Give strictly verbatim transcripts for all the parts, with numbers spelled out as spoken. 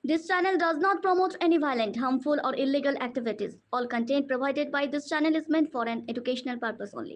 This channel does not promote any violent, harmful, or illegal activities. All content provided by this channel is meant for an educational purpose only.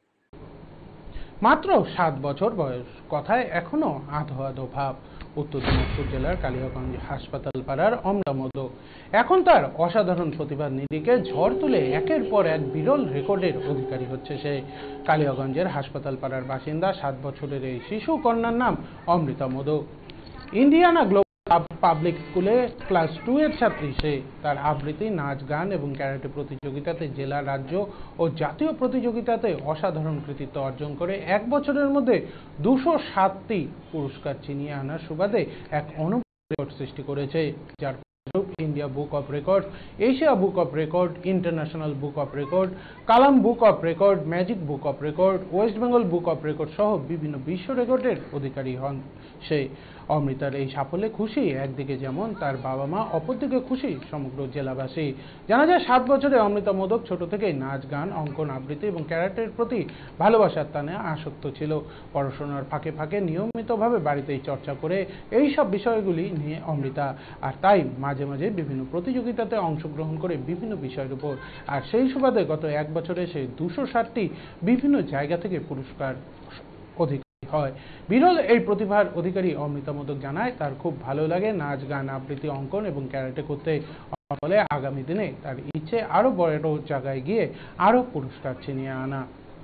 মাত্র সাত বছর বয়স, কথায় এখনো আধো আধো ভাব। উত্তর দিনাজপুর জেলার কালিয়াগঞ্জ হাসপাতাল পাড়ার অমলা মোদক এখন তার অসাধারণ প্রতিভার নিরিখে ঝড় তুলে একের পর এক বিরল রেকর্ডের অধিকারী হচ্ছে সে। কালিয়াগঞ্জের হাসপাতাল পাড়ার বাসিন্দা সাত বছরের এই শিশু কন্যার নাম Amrita Modak. Indiana global public স্কুলে ক্লাস টু এর ছাত্রী সে। তার আবৃত্তি, নাচ, গান এবং ক্যারাটে প্রতিযোগিতাতে জেলা, রাজ্য ও জাতীয় প্রতিযোগিতাতে অসাধারণ কৃতিত্ব অর্জন করে এক বছরের মধ্যে দুশো সাতটি পুরস্কার ছিনিয়ে আনার সুবাদে এক অনুপম রেকর্ড সৃষ্টি করেছে, যার India book of record, Asia book of record, international book of record, Kalam book of record, magic book of record, West Bengal book of record সহ বিভিন্ন বিশ্ব রেকর্ডের অধিকারী হন সে। অমৃতার এই সাফল্যে খুশি একদিকে যেমন তার বাবা মা, অপরদিকে খুশি সমগ্র জেলাবাসী। জানা যায় সাত বছরে অমৃতা মোদক ছোট থেকেই নাচ, গান, অঙ্কন, আবৃত্তি এবং ক্যারাটের প্রতি ভালোবাসার টানে আসক্ত ছিল। পড়াশোনার ফাঁকে ফাঁকে নিয়মিতভাবে বাড়িতেই চর্চা করে এই সব বিষয়গুলি নিয়ে অমৃতা, আর তাই মাঝে মাঝে বিভিন্ন প্রতিযোগিতাতে অংশগ্রহণ করে বিভিন্ন বিষয়ের উপর। আর সেই সুবাদে গত এক বছরে সে দুশো ষাটটি বিভিন্ন জায়গা থেকে পুরস্কার অধিকারী হয়। বিরল এই প্রতিভার অধিকারী অমৃতা মোদক জানায় তার খুব ভালো লাগে নাচ, গান, আবৃত্তি, অঙ্কন এবং ক্যারাটে করতে। ফলে আগামী দিনে তার ইচ্ছে আরো বড় জায়গায় গিয়ে আরো পুরস্কার ছিনিয়ে আনা।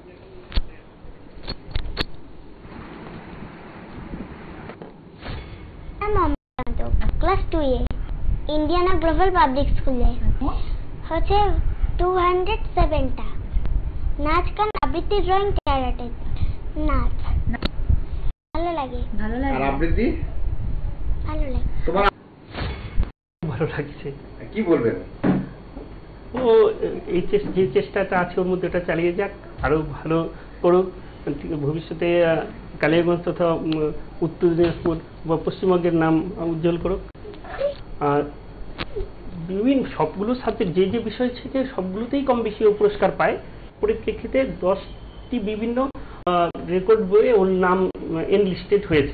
ক্লাস টু এ ইন্ডিয়ানা গ্লোবাল পাবলিক স্কুলে হচ্ছে টু হান্ড্রেড সেভেনটা নাচ, গান, আবৃত্তি, ড্রয়িং, ক্যারাটে। নাচ ভালো লাগে, ভালো লাগে। আর আবৃত্তি ভালো লাগে। তোমার ভালো লাগছে। কি বলবেন? ও এই যে চেষ্টাটা আছে ওর মধ্যে ওটা চালিয়ে যাক, আরো ভালো করুক, ভবিষ্যতে কালিয়াগঞ্জ তথা উত্তর দিনাজপুর বা পশ্চিমবঙ্গের নাম উজ্জ্বল করুক। আর বিভিন্ন সবগুলো সাবজেক্ট যে যে বিষয় থেকে সবগুলোতেই কম বেশি ও পুরস্কার পায়। পরিপ্রেক্ষিতে দশটি বিভিন্ন রেকর্ড বইয়ে ওর নাম এনলিস্টেড হয়েছে।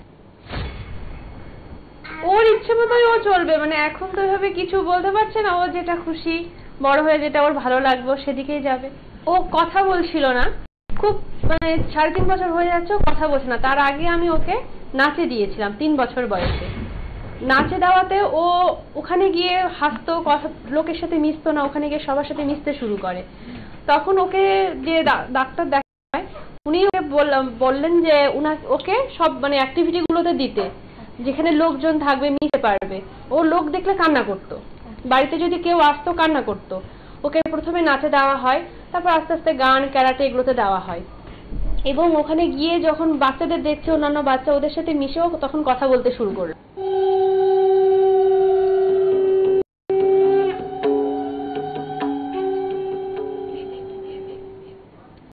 ওর ইচ্ছে মতোই ও চলবে, মানে এখন তো এভাবে কিছু বলতে পারছে না। ও যেটা খুশি, বড় হয়ে যেটা ওর ভালো লাগবে সেদিকেই যাবে। ও কথা বলছিল না, খুব মানে সাড়ে তিন বছর হয়ে যাচ্ছে ও কথা বলছে না। তার আগে আমি ওকে নাচে দিয়েছিলাম তিন বছর বয়সে। নাচে দেওয়াতে ও ওখানে গিয়ে হাসতো, কথা লোকের সাথে মিশতো না, ওখানে গিয়ে সবার সাথে মিশতে শুরু করে। তখন ওকে যে ডাক্তার দেখায় উনি ওকে বললেন যে উনা ওকে সব মানে অ্যাক্টিভিটি গুলোতে দিতে, যেখানে লোকজন থাকবে, মিশতে পারবে। ও লোক দেখলে কান্না করতো, বাড়িতে যদি কেউ আসতো কান্না করতো। ওকে প্রথমে নাচে দেওয়া হয়, তারপর আস্তে আস্তে গান, ক্যারাটে এগুলোতে দেওয়া হয়। এবং ওখানে গিয়ে যখন বাচ্চাদের দেখছে, অন্যান্য বাচ্চা ওদের সাথে মিশেও তখন কথা বলতে শুরু করলো।